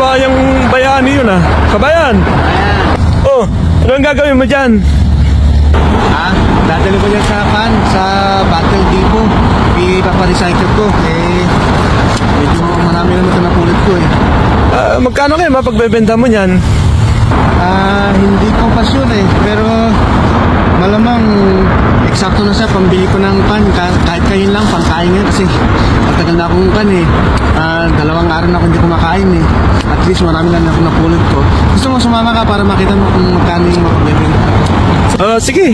kabayang bayani yun ah. Kabayan! Oh, ano ang gagawin mo dyan? Dadali ko yan sa Battle Depot. Ipaparecycle ko. Medyo marami naman ito napulot ko Magkano kayo mapagbebenta mo yan? Hindi ko pasyon pero malamang eksakto na siya pambili ko ng pan. Kahit kayo lang, pangkain ngayon kasi matagal na akong pan 2 araw na ako hindi kumakain At least marami na ako napulot ko. Gusto mo sumama ka para makita mo kung magkano yung mapagbebenta? Sige.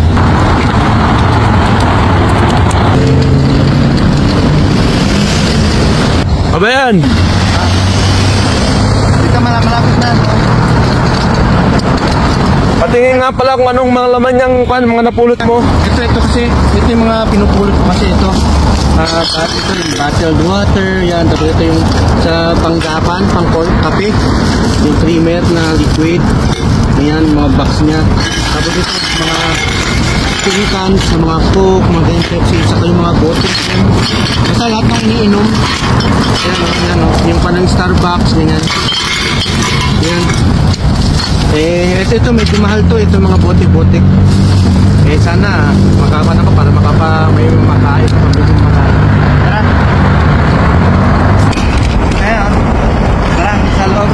Kabayan! Hindi ka malapit na. Patingin nga pala kung anong mga laman yung mga napulot mo. Ito kasi, ito yung mga pinupulot ko kasi ito. Ito yung bottled water, yan. Tapos ito yung sa panggapan, kape. Yung creamer na liquid. Ayan, mga box niya. Tapos ito, mga tin cans, mga Coke, mga ganyan Pepsi, saka yung mga bottles. Basta lahat ng iniinom. Ayan, yung panang Starbucks, ganyan. Ayan. Ito medyo mahal to, ito mga bote-bote. Sana makapan ako para may makain, pambili makain. Tara. Ayan. Tara, sa loob.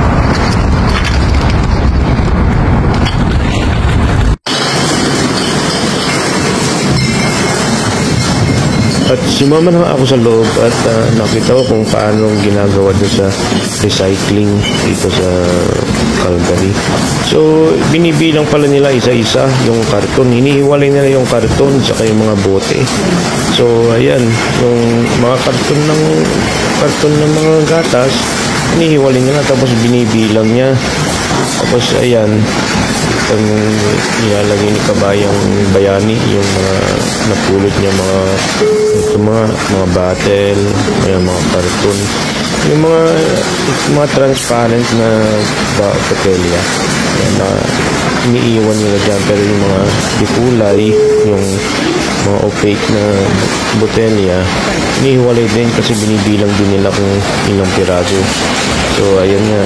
At sumama na ako sa loob at nakita ko kung paano ginagawa doon sa recycling dito sa Calgary. So, binibilang pala nila isa-isa yung karton. Hinihiwalay nila yung karton saka yung mga bote. So, ayan, yung mga karton ng mga gatas, hinihiwalay nila tapos binibilang niya. Tapos, ayan, ang nilalagay ni Kabayang Bayani yung mga napulot niya mga bottle, mga karton, yung mga transparent na botelya na iniiwan nila dyan, pero yung mga dikulay, yung mga opaque na botelya inihiwalay din kasi binibilang din nila kung ilang piraso. So ayan nga,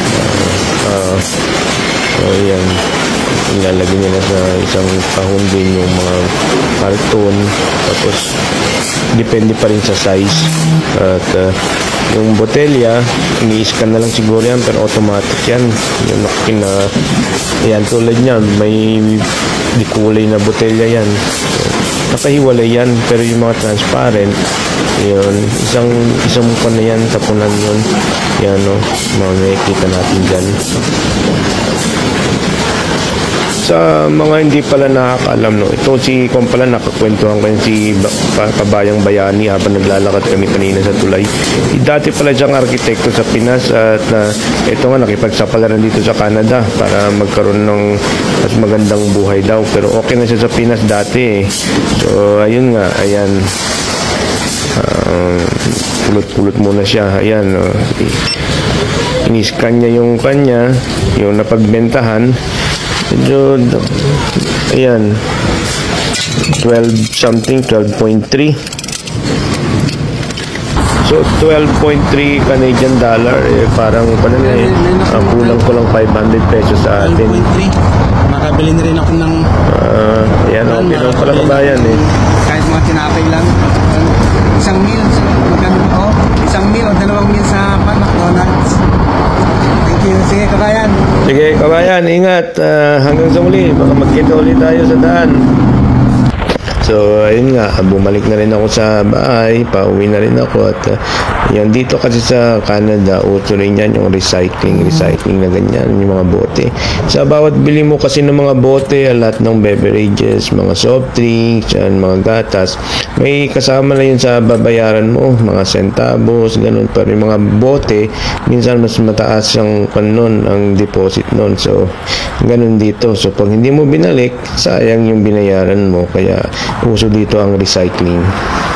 so ayan, ilalagay nila sa isang kahon din yung mga karton, tapos depende pa rin sa size. At yung botelya, ini-scan na lang siguro yan, pero automatic yan. Yung yan, tulad niyan, may dikulay na botelya yan. Nakahiwalay yan, pero yung mga transparent, yun, isang pan na yan, tapunan yun. Yan, no, makikita natin dyan. Sa mga hindi pala nakakaalam, no, ito si Kong pala, nakakwentuhan ko si Kabayang Bayani habang naglalakad kami kanina sa tulay. Dati pala siyang arkitekto sa Pinas at ito nga nakipagsapalaran dito sa Canada para magkaroon ng mas magandang buhay daw. Pero okay na siya sa Pinas dati So ayun nga, ayan, pulot-pulot muna siya. Ayan, iniskan niya yung kanya, yung napagbentahan. Medyo, ayan, 12 something, 12.3. So 12.3 Canadian dollar, parang kulang ko lang 500 pesos sa atin. 12.3. Makabili na rin ako ng ayan, okay lang pala Kabayan kahit mga tinapay lang, isang meal o 2 meal sa McDonald's. Sige Kabayan. Sige Kabayan, ingat. Hanggang sa muli, baka magkita ulit tayo sa daan. So ayun nga, bumalik na rin ako sa bahay, pauwi na rin ako. At yan, dito kasi sa Canada, uso rin yan yung recycling na ganyan, yung mga bote. Sa bawat bili mo kasi ng mga bote, lahat ng beverages, mga soft drinks, yan, mga gatas, may kasama na yun sa babayaran mo, mga centavos, ganun. Pero yung mga bote, minsan mas mataas yung nun, ang deposit nun. So ganun dito. So pag hindi mo binalik, sayang yung binayaran mo. Kaya uso dito ang recycling.